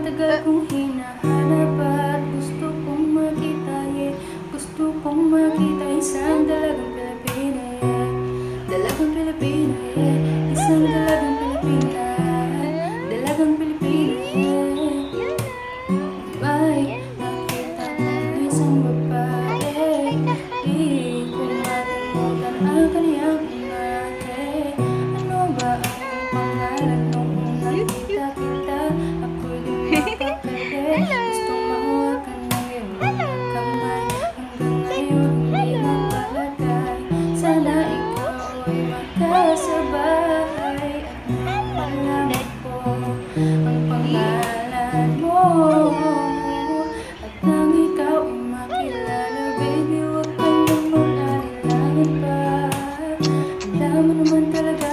matagal kong hinahanap at gusto kong makita, yeah. Gusto kong makita isang dalagang Pilipina, yeah. Dalagang Pilipina, yeah. Isang dalagang Pilipina, dalagang Pilipina, yeah. May nakita kong isang babae, di ko matalimutan ang kaniyang imahe. Ano ba ang pangalan nung nakita kita? Ako'y di mapakali. Gustong mahawakan ng iyong mga kamay. Hanggang ngayon hindi napalagay. Sana ikaw ay makasabay at malaman ko ang pangalan mo. At nang ikaw ay makilala, baby, huwag kang mag-aalilangan pa. Alam mo naman talaga